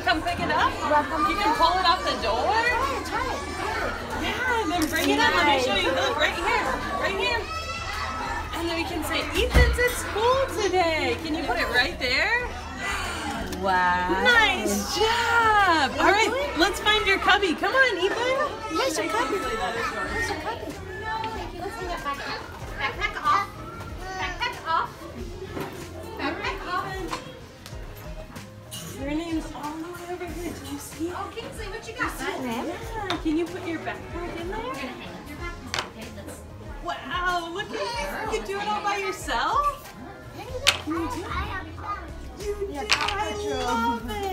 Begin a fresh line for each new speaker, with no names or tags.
come pick it up? You can pull it off the door?
Try it.
Yeah, and then bring it up. Let me show you. Look, right here. Right here. And then we can say, Ethan's at school today. Can you put it right there?
Wow.
Nice job. All right, let's find your cubby. Come on, Ethan.
Where's your cubby? Where's your cubby?
Let's see that backpack. Backpack off. Backpack off. Backpack off.
Your name's all the way over here. Do you see it?
Oh, Kingsley, what you got, bud?
Yeah. Can you put your backpack in there?
You're gonna hang up your backpack. Okay, let's.
Wow, look at you. You do it all by yourself? You do. I love it.